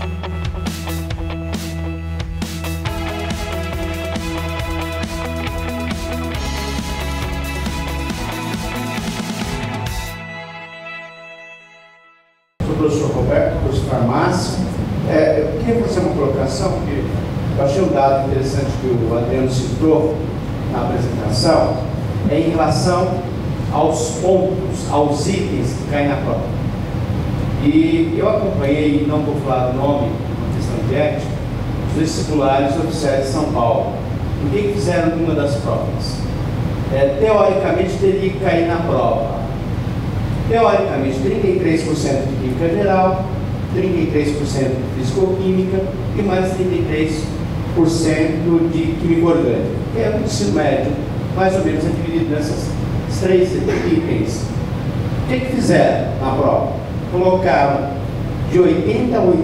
O professor Roberto, professor de farmácia. Eu queria fazer uma colocação, porque eu achei um dado interessante que o Adriano citou na apresentação, em relação aos pontos, aos itens que caem na prova. E eu acompanhei, não vou falar do nome, uma questão de ética, os vestibulares oficiais de São Paulo. O que fizeram numa das provas? Teoricamente teria que cair na prova. Teoricamente, 33% de química geral, 33% de fisicoquímica e mais 33% de química orgânica. É o ensino médio, mais ou menos, é dividido nessas três itens. O que fizeram na prova? Colocaram de 80% a 85%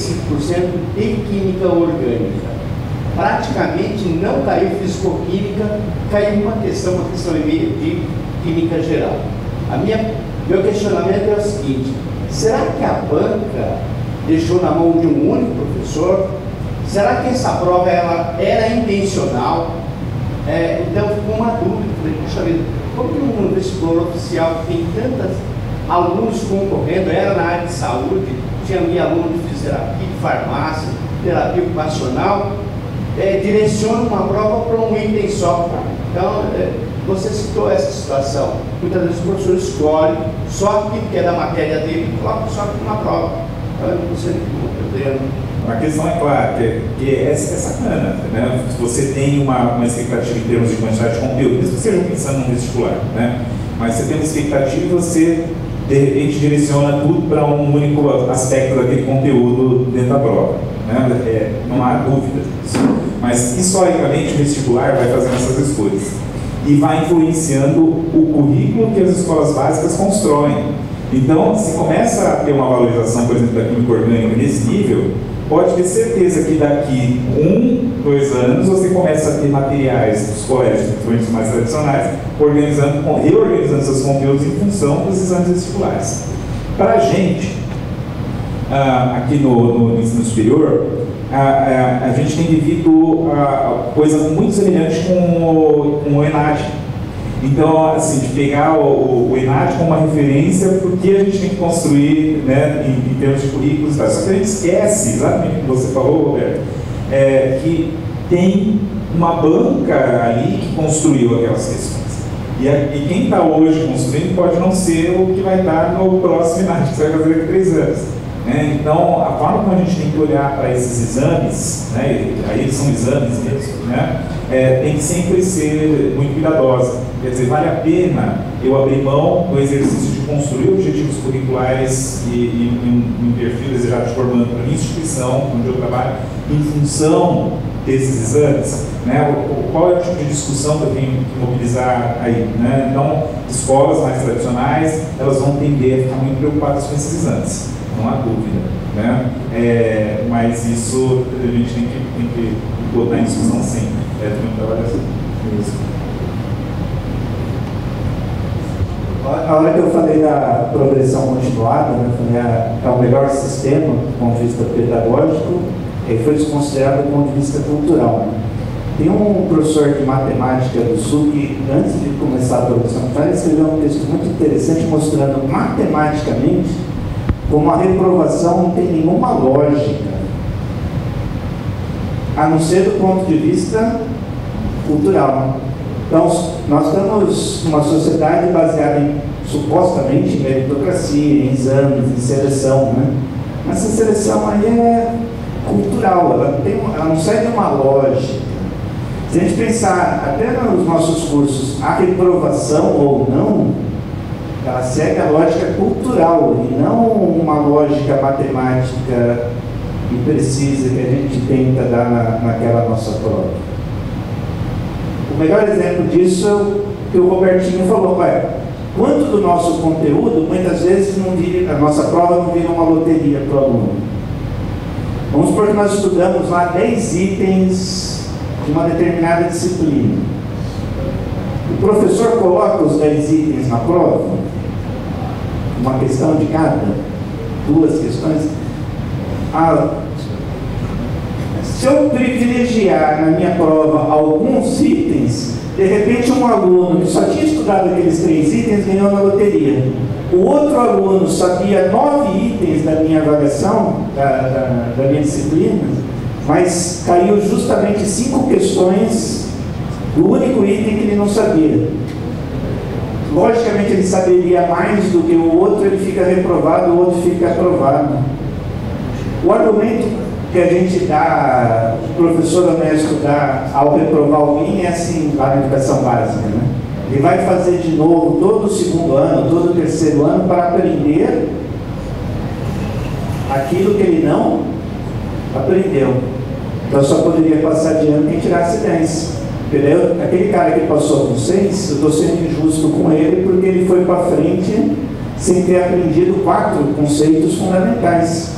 de química orgânica. Praticamente não caiu fisicoquímica, caiu uma questão e meia de química geral. Meu questionamento é o seguinte: será que a banca deixou na mão de um único professor? Será que essa prova era intencional? Então ficou uma dúvida. Falei, puxa vida, como que um vestibular oficial que tem tantos alunos concorrendo, era na área de saúde, tinha ali aluno de fisioterapia, de farmácia, terapia ocupacional, direciona uma prova para um item só? Então, você citou essa situação. Muitas vezes o professor escolhe só aquilo que é da matéria dele e coloca só aquilo na prova. Então, eu não sei o que eu A questão é clara, que é sacana, né? Se você tem uma expectativa em termos de quantidade de conteúdo, mesmo que seja pensando no vestibular, né? Mas você tem uma expectativa e você, de repente, direciona tudo para um único aspecto daquele conteúdo dentro da prova, né? Não há dúvida disso. Mas, historicamente, o vestibular vai fazendo essas escolhas e vai influenciando o currículo que as escolas básicas constroem. Então, se começa a ter uma valorização, por exemplo, da química orgânica nesse nível, pode ter certeza que daqui 1, 2 anos você começa a ter materiais dos colégios, principalmente os mais tradicionais, reorganizando seus conteúdos em função dos exames vestibulares. Para a gente, aqui no ensino superior, a gente tem vivido coisa muito semelhante com o ENAD. Então, assim, de pegar o ENAD como uma referência, porque a gente tem que construir, né, em termos de currículos, tá? Só que a gente esquece, exatamente o que você falou, Roberto, que tem uma banca ali que construiu aquelas questões. E quem está hoje construindo pode não ser o que vai estar no próximo ENAD, que você vai fazer daqui a 3 anos. Então, a forma como a gente tem que olhar para esses exames, né, aí eles são exames mesmo, né, tem que sempre ser muito cuidadosa. Quer dizer, vale a pena eu abrir mão do exercício de construir objetivos curriculares e um perfil desejado de formando para a minha instituição, onde eu trabalho, em função desses exames, né? Qual é o tipo de discussão que eu tenho que mobilizar aí, né? Então, escolas mais tradicionais, elas vão tender a ficar muito preocupadas com esses exames, não há dúvida, né? Mas isso a gente tem que botar em discussão sempre. Tem um trabalho assim. Isso. A hora que eu falei da progressão continuada, né, é o melhor sistema do ponto de vista pedagógico, ele foi desconsiderado do ponto de vista cultural. Tem um professor de matemática do Sul que, antes de começar a progressão continuada, escreveu um texto muito interessante mostrando matematicamente como a reprovação não tem nenhuma lógica, a não ser do ponto de vista cultural. Então, nós estamos numa sociedade baseada supostamente em meritocracia, em exames, em seleção, né? Mas essa seleção aí é cultural, ela não segue uma lógica. Se a gente pensar até nos nossos cursos, a reprovação ou não, ela segue a lógica cultural e não uma lógica matemática imprecisa que a gente tenta dar naquela nossa prova. O melhor exemplo disso é o que o Robertinho falou, quanto do nosso conteúdo, muitas vezes, a nossa prova não vira uma loteria para o aluno. Vamos supor que nós estudamos lá 10 itens de uma determinada disciplina. O professor coloca os 10 itens na prova, uma questão de cada, 2 questões. Se eu privilegiar na minha prova alguns itens, de repente um aluno que só tinha estudado aqueles 3 itens ganhou na loteria. O outro aluno sabia 9 itens da minha avaliação, da minha disciplina, mas caiu justamente 5 questões do único item que ele não sabia. Logicamente ele saberia mais do que o outro, ele fica reprovado, o outro fica aprovado. O argumento que a gente dá, o professor honesto dá ao reprovar alguém é assim, lá na educação básica, né? Ele vai fazer de novo todo o segundo ano, todo o terceiro ano para aprender aquilo que ele não aprendeu. Então só poderia passar de ano quem tirasse 10. Entendeu? Aquele cara que passou com 6, eu estou sendo injusto com ele porque ele foi para frente sem ter aprendido 4 conceitos fundamentais.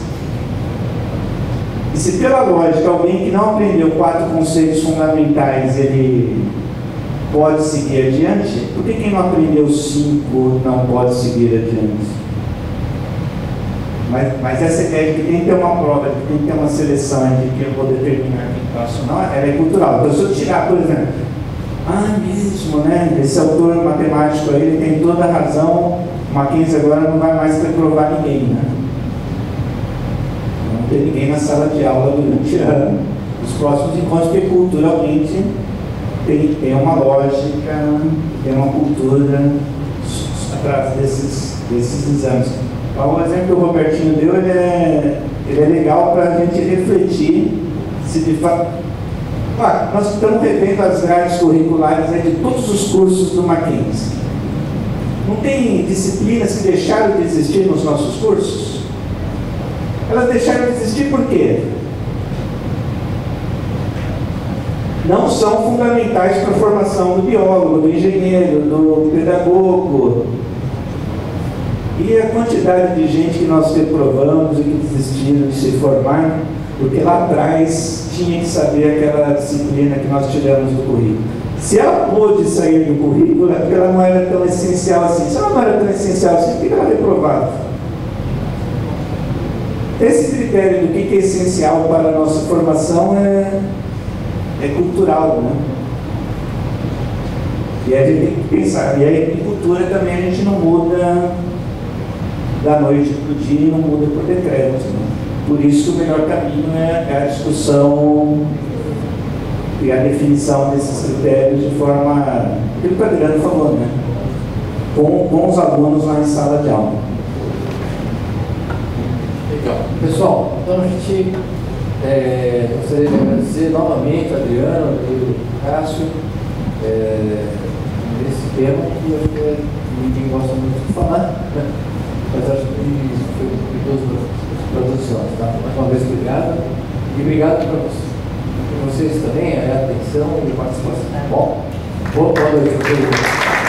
E se pela lógica alguém que não aprendeu 4 conceitos fundamentais ele pode seguir adiante, por que quem não aprendeu 5 não pode seguir adiante? Mas essa ideia de que tem que ter uma prova, de que tem que ter uma seleção, de que eu vou determinar quem passa ou não, ela é cultural. Então, se eu tirar, por exemplo, mesmo, né? Esse autor matemático aí, ele tem toda a razão, Mackenzie agora não vai mais reprovar ninguém, né? Não tem ninguém na sala de aula durante os próximos encontros, porque culturalmente tem uma lógica, tem uma cultura atrás desses exames. Então, o exemplo que o Robertinho deu, ele é legal para a gente refletir se de fato... nós estamos revendo as grades curriculares de todos os cursos do Mackenzie. Não tem disciplinas que deixaram de existir nos nossos cursos? Elas deixaram de existir por quê? Não são fundamentais para a formação do biólogo, do engenheiro, do pedagogo. E a quantidade de gente que nós reprovamos e que desistiram de se formar, porque lá atrás tinha que saber aquela disciplina que nós tiramos do currículo. Se ela pôde sair do currículo, é porque ela não era tão essencial assim. Se ela não era tão essencial assim, por que ela é reprovada? Esse critério do que é essencial para a nossa formação é cultural, né? E a gente tem que pensar. E aí, em cultura também a gente não muda da noite para o dia e não muda por decreto, né? Por isso que o melhor caminho é a discussão e a definição desses critérios de forma, aquilo que o Adriano falou, né? Com os alunos lá em sala de aula. Legal. Pessoal, então a gente gostaria de agradecer novamente a Adriano e o Cássio nesse tema que eu acho que ninguém gosta muito de falar, mas acho que foi para todos nós, tá? Mais uma vez, obrigado. E obrigado para vocês também, a atenção e a participação. Bom, boa noite a todos.